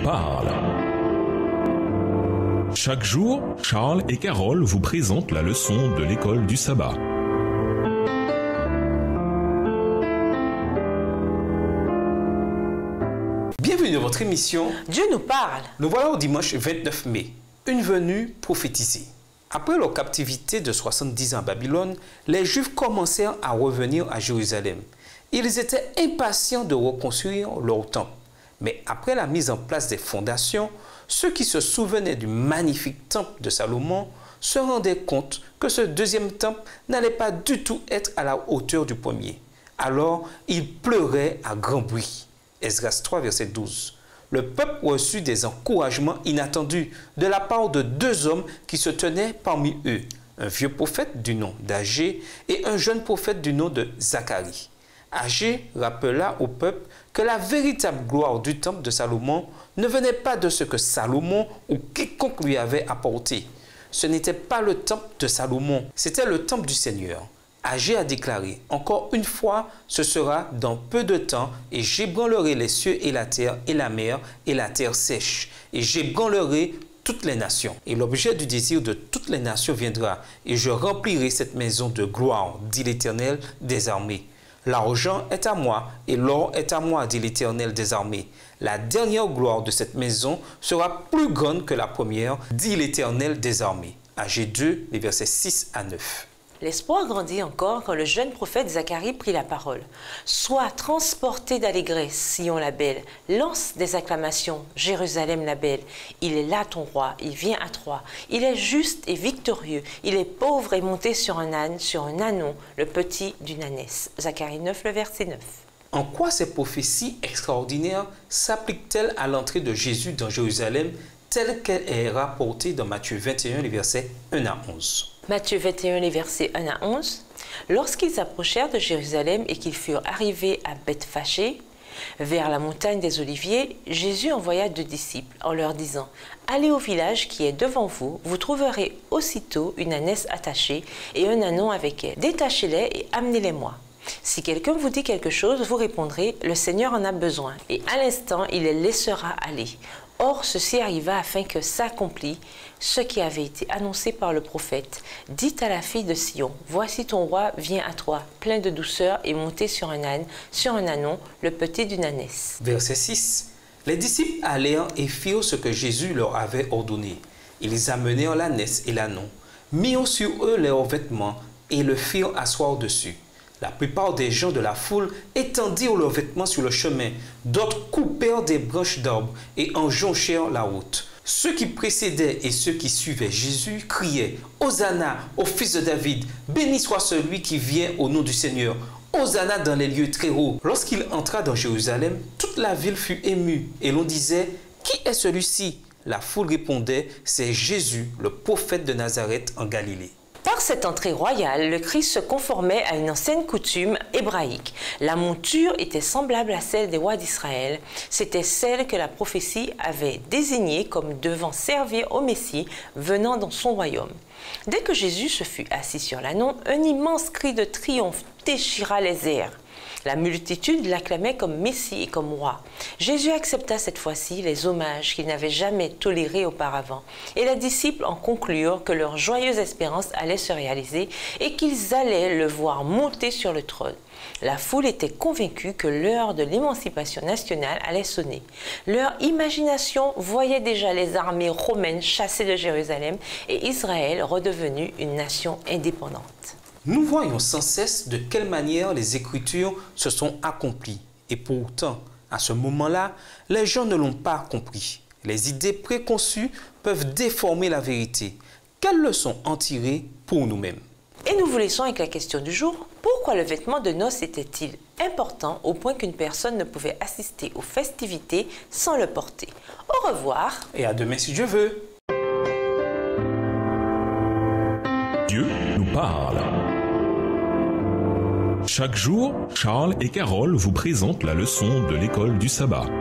parle. Chaque jour, Charles et Carole vous présentent la leçon de l'école du sabbat. Bienvenue dans votre émission Dieu nous parle. Nous voilà au dimanche 29 mai, une venue prophétisée. Après leur captivité de 70 ans à Babylone, les Juifs commencèrent à revenir à Jérusalem. Ils étaient impatients de reconstruire leur temple. Mais après la mise en place des fondations, ceux qui se souvenaient du magnifique temple de Salomon se rendaient compte que ce deuxième temple n'allait pas du tout être à la hauteur du premier. Alors, ils pleuraient à grand bruit. Esdras 3, verset 12. Le peuple reçut des encouragements inattendus de la part de deux hommes qui se tenaient parmi eux, un vieux prophète du nom d'Agé et un jeune prophète du nom de Zacharie. Agé rappela au peuple que la véritable gloire du temple de Salomon ne venait pas de ce que Salomon ou quiconque lui avait apporté. Ce n'était pas le temple de Salomon, c'était le temple du Seigneur. Agé a déclaré, « Encore une fois, ce sera dans peu de temps, et j'ébranlerai les cieux et la mer et la terre sèche, et j'ébranlerai toutes les nations. Et l'objet du désir de toutes les nations viendra, et je remplirai cette maison de gloire, dit l'Éternel des armées. L'argent est à moi, et l'or est à moi, dit l'Éternel des armées. La dernière gloire de cette maison sera plus grande que la première, dit l'Éternel des armées. » Agé 2, les versets 6 à 9. L'espoir grandit encore quand le jeune prophète Zacharie prit la parole. « Sois transporté d'allégresse, Sion la belle, lance des acclamations, Jérusalem la belle. Il est là ton roi, il vient à toi. Il est juste et victorieux, il est pauvre et monté sur un âne, sur un ânon, le petit d'une ânesse. » Zacharie 9, le verset 9. En quoi ces prophéties extraordinaires s'appliquent-elles à l'entrée de Jésus dans Jérusalem telle qu'elle est rapportée dans Matthieu 21, les versets 1 à 11. Matthieu 21, les versets 1 à 11. Lorsqu'ils approchèrent de Jérusalem et qu'ils furent arrivés à Bethphagée, vers la montagne des Oliviers, Jésus envoya deux disciples en leur disant « Allez au village qui est devant vous, vous trouverez aussitôt une ânesse attachée et un ânon avec elle. Détachez-les et amenez-les-moi. Si quelqu'un vous dit quelque chose, vous répondrez « Le Seigneur en a besoin » et à l'instant, il les laissera aller. Or, ceci arriva afin que s'accomplît ce qui avait été annoncé par le prophète. Dites à la fille de Sion, voici ton roi vient à toi, plein de douceur et monté sur un âne, sur un ânon, le petit d'une ânesse. Verset 6. Les disciples allèrent et firent ce que Jésus leur avait ordonné. Ils amenèrent l'ânesse et l'ânon, mirent sur eux leurs vêtements et le firent asseoir dessus. La plupart des gens de la foule étendirent leurs vêtements sur le chemin, d'autres coupèrent des branches d'arbres et en jonchèrent la route. Ceux qui précédaient et ceux qui suivaient Jésus criaient « Hosanna au fils de David, béni soit celui qui vient au nom du Seigneur, Hosanna dans les lieux très hauts. » Lorsqu'il entra dans Jérusalem, toute la ville fut émue et l'on disait « Qui est celui-ci » La foule répondait « C'est Jésus, le prophète de Nazareth en Galilée. » Par cette entrée royale, le Christ se conformait à une ancienne coutume hébraïque. La monture était semblable à celle des rois d'Israël. C'était celle que la prophétie avait désignée comme devant servir au Messie venant dans son royaume. Dès que Jésus se fut assis sur l'ânon, un immense cri de triomphe déchira les airs. La multitude l'acclamait comme Messie et comme roi. Jésus accepta cette fois-ci les hommages qu'il n'avait jamais tolérés auparavant. Et les disciples en conclurent que leur joyeuse espérance allait se réaliser et qu'ils allaient le voir monter sur le trône. La foule était convaincue que l'heure de l'émancipation nationale allait sonner. Leur imagination voyait déjà les armées romaines chassées de Jérusalem et Israël redevenu une nation indépendante. Nous voyons sans cesse de quelle manière les Écritures se sont accomplies. Et pourtant, à ce moment-là, les gens ne l'ont pas compris. Les idées préconçues peuvent déformer la vérité. Quelles leçons en tirer pour nous-mêmes? Et nous vous laissons avec la question du jour. Pourquoi le vêtement de noces était-il important au point qu'une personne ne pouvait assister aux festivités sans le porter? Au revoir. Et à demain si Dieu veut. Dieu nous parle. Chaque jour, Charles et Carole vous présentent la leçon de l'école du sabbat.